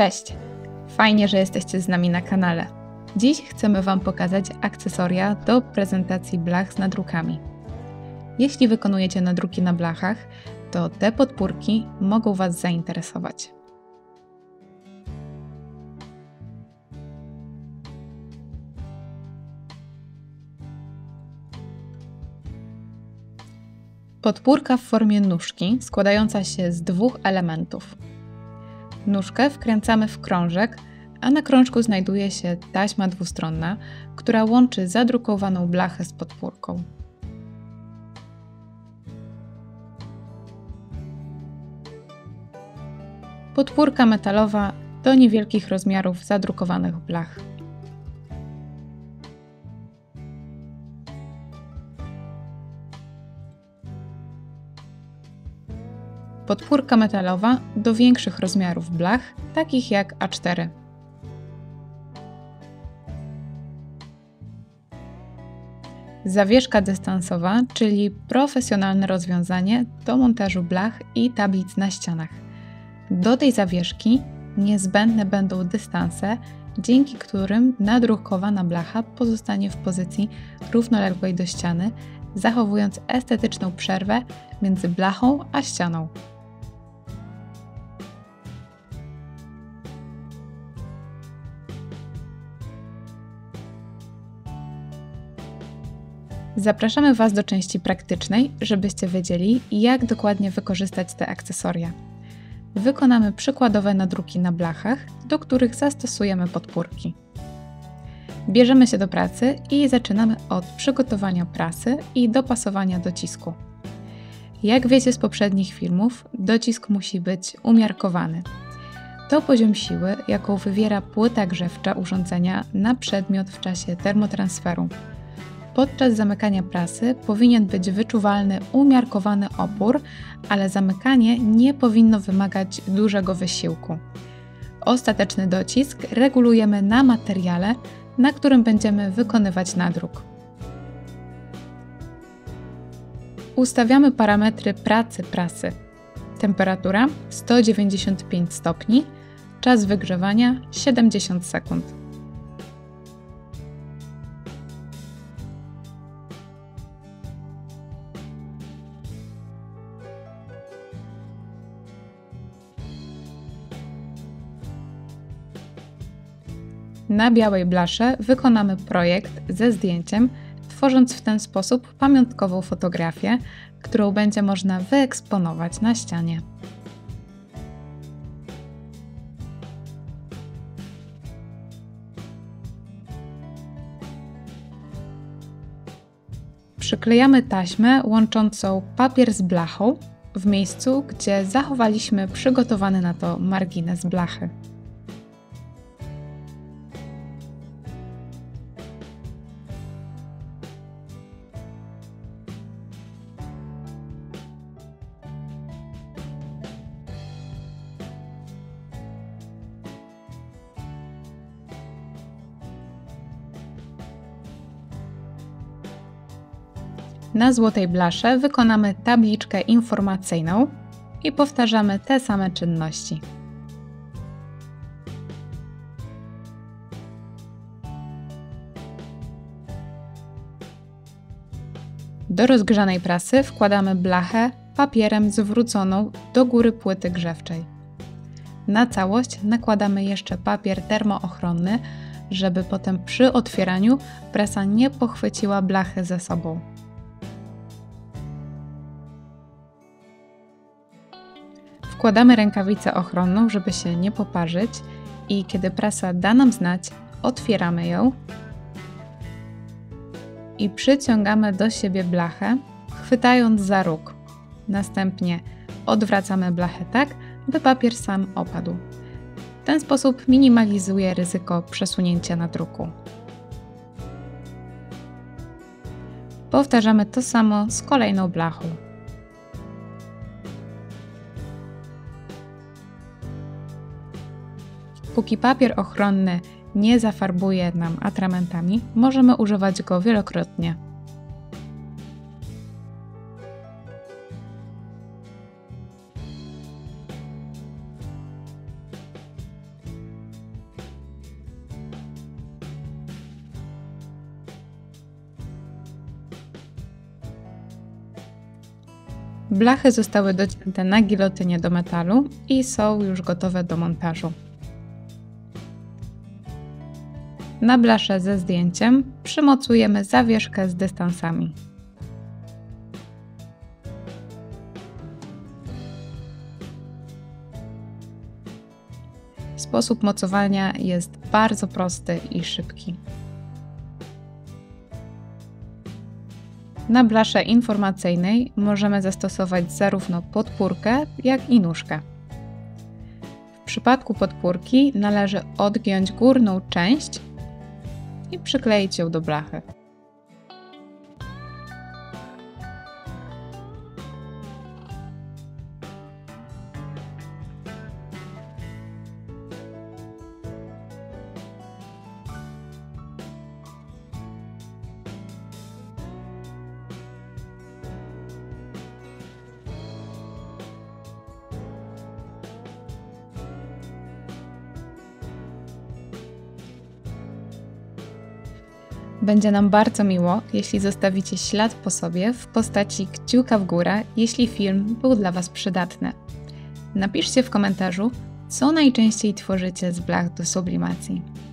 Cześć! Fajnie, że jesteście z nami na kanale. Dziś chcemy Wam pokazać akcesoria do prezentacji blach z nadrukami. Jeśli wykonujecie nadruki na blachach, to te podpórki mogą Was zainteresować. Podpórka w formie nóżki składająca się z dwóch elementów. Nóżkę wkręcamy w krążek, a na krążku znajduje się taśma dwustronna, która łączy zadrukowaną blachę z podpórką. Podpórka metalowa do niewielkich rozmiarów zadrukowanych blach. Podpórka metalowa do większych rozmiarów blach, takich jak A4. Zawieszka dystansowa, czyli profesjonalne rozwiązanie do montażu blach i tablic na ścianach. Do tej zawieszki niezbędne będą dystanse, dzięki którym nadrukowana blacha pozostanie w pozycji równoległej do ściany, zachowując estetyczną przerwę między blachą a ścianą. Zapraszamy Was do części praktycznej, żebyście wiedzieli, jak dokładnie wykorzystać te akcesoria. Wykonamy przykładowe nadruki na blachach, do których zastosujemy podpórki. Bierzemy się do pracy i zaczynamy od przygotowania prasy i dopasowania docisku. Jak wiecie z poprzednich filmów, docisk musi być umiarkowany. To poziom siły, jaką wywiera płyta grzewcza urządzenia na przedmiot w czasie termotransferu. Podczas zamykania prasy powinien być wyczuwalny umiarkowany opór, ale zamykanie nie powinno wymagać dużego wysiłku. Ostateczny docisk regulujemy na materiale, na którym będziemy wykonywać nadruk. Ustawiamy parametry pracy prasy. Temperatura 195 stopni, czas wygrzewania 70 sekund. Na białej blasze wykonamy projekt ze zdjęciem, tworząc w ten sposób pamiątkową fotografię, którą będzie można wyeksponować na ścianie. Przyklejamy taśmę łączącą papier z blachą w miejscu, gdzie zachowaliśmy przygotowany na to margines blachy. Na złotej blasze wykonamy tabliczkę informacyjną i powtarzamy te same czynności. Do rozgrzanej prasy wkładamy blachę papierem zwróconą do góry płyty grzewczej. Na całość nakładamy jeszcze papier termoochronny, żeby potem przy otwieraniu prasa nie pochwyciła blachy ze sobą. Wkładamy rękawicę ochronną, żeby się nie poparzyć i kiedy prasa da nam znać, otwieramy ją i przyciągamy do siebie blachę, chwytając za róg. Następnie odwracamy blachę tak, by papier sam opadł. W ten sposób minimalizuje ryzyko przesunięcia nadruku. Powtarzamy to samo z kolejną blachą. Póki papier ochronny nie zafarbuje nam atramentami, możemy używać go wielokrotnie. Blachy zostały docięte na gilotynie do metalu i są już gotowe do montażu. Na blaszę ze zdjęciem przymocujemy zawieszkę z dystansami. Sposób mocowania jest bardzo prosty i szybki. Na blasze informacyjnej możemy zastosować zarówno podpórkę, jak i nóżkę. W przypadku podpórki należy odgiąć górną część i przykleić ją do blachy. Będzie nam bardzo miło, jeśli zostawicie ślad po sobie w postaci kciuka w górę, jeśli film był dla Was przydatny. Napiszcie w komentarzu, co najczęściej tworzycie z blach do sublimacji.